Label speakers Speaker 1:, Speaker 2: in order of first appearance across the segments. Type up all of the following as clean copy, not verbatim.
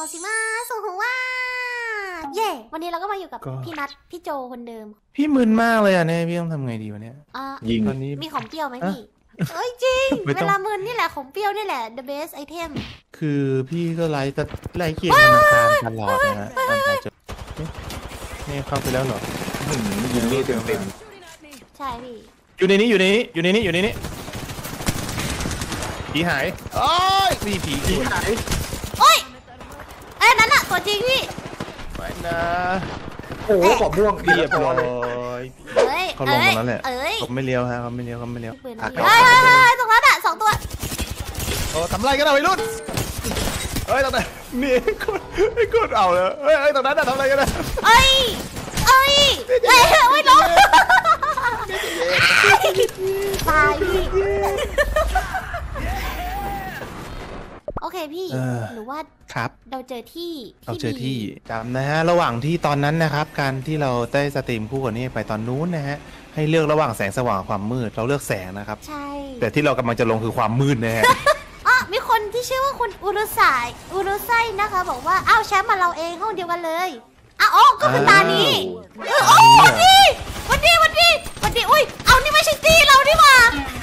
Speaker 1: ซิมาสุหัวเย่วันนี้เราก็มาอยู่กับพี่นัทพี่โจคนเดิม
Speaker 2: พี่มึนมากเลยอ่ะเนี่ยพี่ต้องทำไงดีวะเนี่ย
Speaker 1: ยิงตอนนี้มีของเปรี้ยวไหมพี่เอ้ยจริงเวลามึนนี่แหละของเปรี้ยวนี่แหละ the best item
Speaker 2: คือพี่ก็ไล่เกียร์ธนาคารตลอดนะฮะตอนเจอนี่เข้าไปแล้วเหรอ
Speaker 3: ยิงนี่เต็ม
Speaker 1: ใช่พี่
Speaker 2: อยู่ในนี้ผีหายโอ้ยมีผีหาย
Speaker 1: โอ้ยนั่นอะตัวจริงพี่
Speaker 2: ไม่นะ
Speaker 3: โอ้ขอบม่วง
Speaker 2: เรียบร้อยเขาลงตรงนั้นแหละเขาไม่เลี้ยวฮะเขาไม่เลี้ยว
Speaker 1: ตรงนั้นอะ2ตัว
Speaker 2: โอ้ทำไรกันอะวัยรุ่นตรงนั้นนี่คนเอาเลยตรงนั้นอะทำอะไรกันอะ
Speaker 1: ไม่ล้มตายพี่โอเคพี่หรือว่า
Speaker 2: ครับ
Speaker 1: เราเจอที่
Speaker 2: จำนะฮะระหว่างที่ตอนนั้นนะครับการที่เราได้สตรีมคู่กับนี่ไปตอนนู้นนะฮะให้เลือกระหว่างแสงสว่างความมืดเราเลือกแสงนะครับ
Speaker 1: ใช่
Speaker 2: แต่ที่เรากำลังจะลงคือความมืดนะฮะ
Speaker 1: มีคนที่ชื่อว่าคุณอุรุไซนะคะบอกว่าอ้าวแชมป์มาเราเองห้องเดียวกันเลยก็คือตานี้วันดีอุ้ยเอานี่ไม่ใช่ตีเราดิมา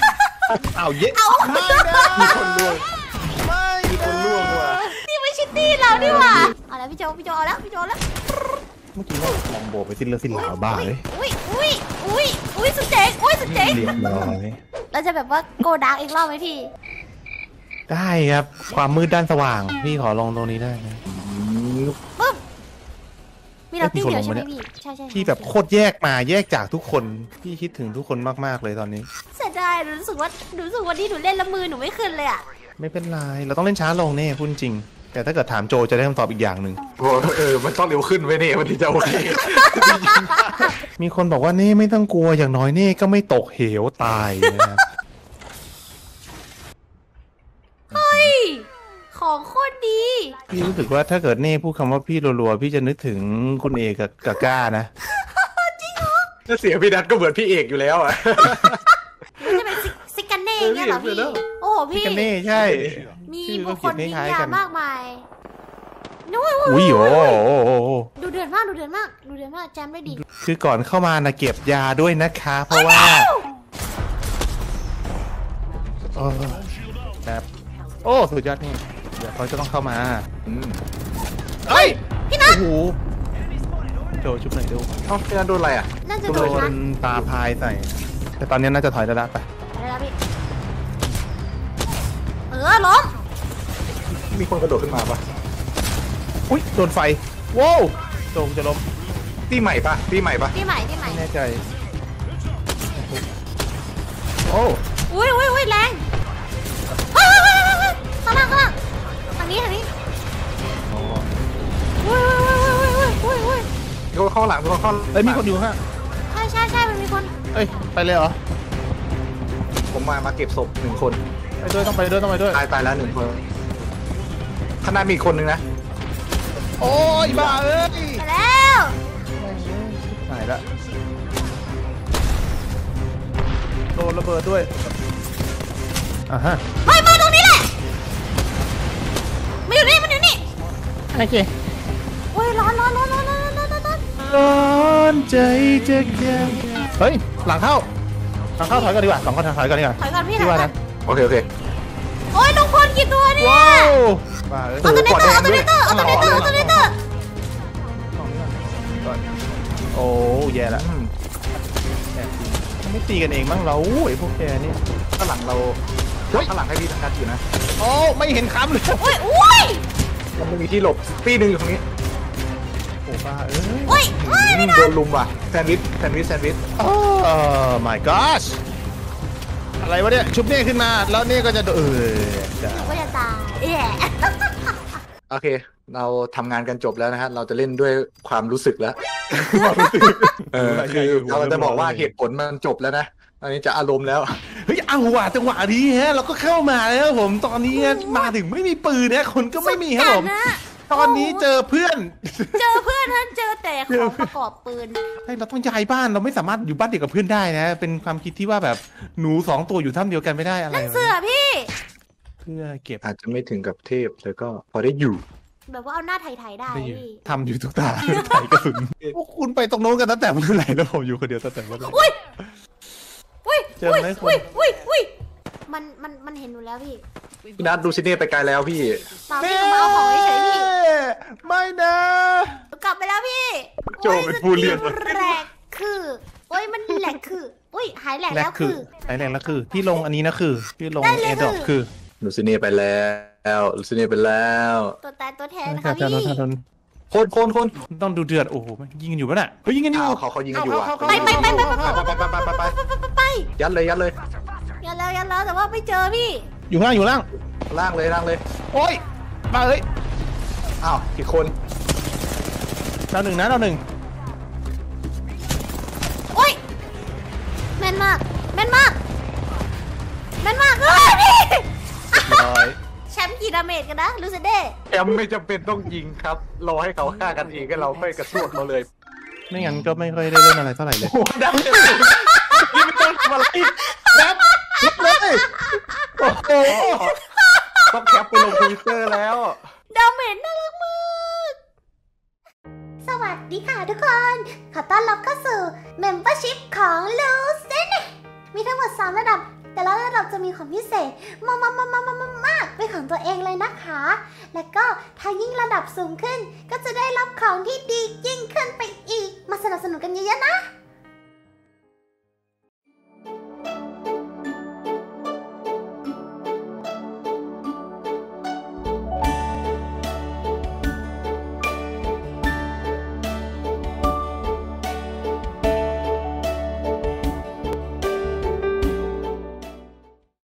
Speaker 3: มีคนล่วงว่ะ
Speaker 1: นี่ไม่ใช่ตีเราดิมาเอาแล้วพี่โจเอาแล้ว
Speaker 2: เมื่อกี้ว่าลองโบไปสิ้นเลือดสิ้นหลาวบ้าเลย
Speaker 1: อุ้ยสุดเจ๋ง
Speaker 2: เรียบร้อย
Speaker 1: เราจะแบบว่าโกดักอีกรอบไหมพี่
Speaker 2: ได้ครับความมืดด้านสว่างพี่ขอลองตรงนี้ได้นะ
Speaker 1: ปึ๊บมีเราตี้เดียวใช่ไหมพี่ใช่
Speaker 2: พี่แบบโคตรแยกจากทุกคนพี่คิดถึงทุกคนมากๆเลยตอนนี้
Speaker 1: เสียดายรู้สึกว่านี่หนูเล่นละมือหนูไม่ขึ้นเลยอ่ะ
Speaker 2: ไม่เป็นไรเราต้องเล่นช้าลงเนี่ยพูดจริงแต่ถ้าเกิดถามโจจะได้คำตอบอีกอย่างหนึ่ง
Speaker 3: มันต้องเร็วขึ้นไว้เนี่ยมันถึงจะโอเค
Speaker 2: มีคนบอกว่านี่ไม่ต้องกลัวอย่างน้อยนี่ก็ไม่ตกเหวตายนะครับ
Speaker 1: เฮ้ยของโคตรดี
Speaker 2: พี่รู้สึกว่าถ้าเกิดเน่พูดคำว่าพี่รัวๆพี่จะนึกถึงคุณเอกกับก้านะ
Speaker 1: จริงเหรอ
Speaker 3: ถ้าเสียพี่นัทก็เหมือนพี่เอกอยู่แล้วอ่ะ
Speaker 1: มันจะเป็นซิกันเน่เนี่ยเหรอพี่โอ้พี่
Speaker 2: ซิกันเน่ใช่
Speaker 1: มีบุคคลนิยามมากมาย
Speaker 2: อุ้ยโอ้
Speaker 1: ดูเดือดมากแจมได้ดี
Speaker 2: คือก่อนเข้ามานะเก็บยาด้วยนะคะเพราะว่าแบบโอ้สุดยอดนี่เดี๋ยวเขาจะต้องเข้ามา
Speaker 1: เฮ้ยพี่นัท
Speaker 2: โอ้โหโจชุบหน่อยดู
Speaker 3: พี่นัทโดนอะไรอ่ะ
Speaker 1: น่าจะโดน
Speaker 2: ตาพายใส่แต่ตอนนี้น่าจะถอยได้แล้วไป
Speaker 1: ได้แล้วพี่ล้ม
Speaker 3: มีคนกระโดดขึ้นมาปะ
Speaker 2: อุ้ยโดนไฟว้าวโจมจะล้ม
Speaker 3: ตีใหม่ปะ
Speaker 1: ไม่
Speaker 2: แน่ใจโอ้
Speaker 1: อุ้ยแรงข้างล่างทางนี้อุ้ย
Speaker 3: เขาเข้าหลัง
Speaker 2: มีคนอยู่ฮะ
Speaker 1: ใช่มันมีคน
Speaker 2: ไปเลยเหรอ
Speaker 3: ผมมาเก็บศพ1 คน
Speaker 2: ไปด้วยต้องไปด้วย
Speaker 3: ตายแล้ว1 คนข้างหน้ามีคนนึงนะ
Speaker 2: โอ้ยบ้า
Speaker 1: ไปแล้ว
Speaker 2: หายละโดนระเบิดด้วยฮะ
Speaker 1: มาตรงนี้แหละมันอยู่นี่
Speaker 2: โอเค
Speaker 1: โอ้ยร้อน
Speaker 2: ใจจะแค่เฮ้ยหลังเข้าถอยกันดีกว่า2 คนถอยกันดีกว่า
Speaker 1: ถอยก่อนพี่
Speaker 3: ว่านะโอเค
Speaker 1: โอ้ยทุกคนกี่ตัวเนี่ยเอาตัวเนเตอร์
Speaker 2: โอ้แย่ละไม่ตีกันเองบ้างเราไอ้พวกแกนี่
Speaker 3: ข้างหลังเราข้างหลังให้พี่ทักอยู่นะ
Speaker 2: โอ้ไม่เห็นคำเลย
Speaker 1: อุ้ย
Speaker 3: มันไม่มีที่หลบปีนึงอยู่ตรงนี้
Speaker 2: โอ้บ้า
Speaker 3: โดนลุมว่ะแซนด์วิช
Speaker 2: my gosh อะไรวะเนี่ยชุบเน่ขึ้นมาแล้วนี่ก็จะ
Speaker 1: ก็จะตาย
Speaker 3: โอเคเราทำงานกันจบแล้วนะฮะเราจะเล่นด้วยความรู้สึกแล้วคือเราจะบอกว่าเหตุผลมันจบแล้วนะตอนนี้จะอารมณ์แล้ว
Speaker 2: เฮ้ยเอาว่ะจังหวะนี้ฮะเราก็เข้ามาแล้วผมตอนนี้มาถึงไม่มีปืนนะคนก็ไม่มีครับผมตอนนี้เจอเพื่อน
Speaker 1: ท่านเจอแต่ของประกอบปืน
Speaker 2: เราต้องย้ายบ้านเราไม่สามารถอยู่บ้านเดียวกับเพื่อนได้นะเป็นความคิดที่ว่าแบบหนู2 ตัวอยู่ถ้ำเดียวกันไม่ได้อะไร
Speaker 1: นั่นเสือพี่
Speaker 2: เพื่อเก็บ
Speaker 3: อาจจะไม่ถึงกับเทพแต่ก็พอได้อยู่
Speaker 1: แบบว่าเอาหน้าไถ่ๆได้
Speaker 2: ได้ยิน
Speaker 1: พี่
Speaker 2: ทำอยู่ทุกตาไถ่กระสุนพวกคุณไปตรงโน้นกันตั้งแต่เมื่อไหร่แล้วผมอยู่คนเดียวตั้งแต่เมื่อไหร่
Speaker 1: อุ้ย
Speaker 2: เจอไหมคุณ
Speaker 1: อุ้ยมันเห็นหนูแล้วพี่
Speaker 3: พี่นัทดูซิเน่ไปไกลแล้วพี่
Speaker 1: เปล่าพี่หนูมาเอาของเฉยๆพี่
Speaker 2: ไม่นะ
Speaker 1: หนูกลับไปแล้วพี่
Speaker 3: โจ้เป็นผู้เรียน
Speaker 1: โอ้แหลกคือโอ้ยมันแหลกคืออุ้ยหายแหลก
Speaker 2: แร
Speaker 1: แล้
Speaker 2: ก
Speaker 1: ว
Speaker 2: คื
Speaker 1: คือ อ
Speaker 2: ไอ้แรงแล้วคือที่ลงอันนี้นะคือที่ลง
Speaker 1: ได้เลย
Speaker 2: เอดอกคือ
Speaker 3: ดูซิเน่ไปแล้วดูซิเน่ไปแล้ว
Speaker 1: ตัวตายตัวแทนนะ
Speaker 2: ครั
Speaker 1: คะ
Speaker 2: บ
Speaker 1: พี่
Speaker 3: คน
Speaker 2: ต้องดูเดือดโอ้โหยิงกันอยู่ปะน่ะเฮ้ยยิงกันอยู่
Speaker 3: อ้าวเขายิงกันอยู่อ่ะ
Speaker 2: เข้า
Speaker 1: ไป
Speaker 3: ไป ยัดเลย
Speaker 1: ยันแล้วแต่ว่าไม่เจอพี่
Speaker 2: อยู่ข้างล่างอยู่ข้างล่าง
Speaker 3: ล่างเลย
Speaker 2: โอ้ยมาเอ้ย
Speaker 3: อ้าวกี่คน
Speaker 2: เราหนึ่งนะเราหนึ่ง
Speaker 1: โอ้ยแม่นมากเฮ้ยพี่
Speaker 2: ร้อย
Speaker 1: แชมป์กี่ดาเมจกันนะลูซิเด้
Speaker 3: แอมไม่จำเป็นต้องยิงครับรอให้เขาฆ่ากันเองก็เราค่อยกระซวกเราเลย
Speaker 2: ไม่งั้นก็ไม่ค่อยได้เล่นอะไรเท่าไหร่เลย
Speaker 3: โอ้ดับเลยนี่ไม่ต้องทำอะไรดับเลยโอ้โหต้องแคปไปลงทวิตเตอร์แล้ว
Speaker 1: ดาเมจน่ารักมากสวัสดีค่ะทุกคน ขอต้อนรับเข้าสู่ Membership ของลูซิเน่มีทั้งหมด3ระดับ แต่ละระดับจะมีของพิเศษมากเป็นของตัวเองเลยนะคะ แล้วก็ถ้ายิ่งระดับสูงขึ้น ก็จะได้รับของที่ดียิ่งขึ้นไปอีก มาสนับสนุนกันเยอะๆนะ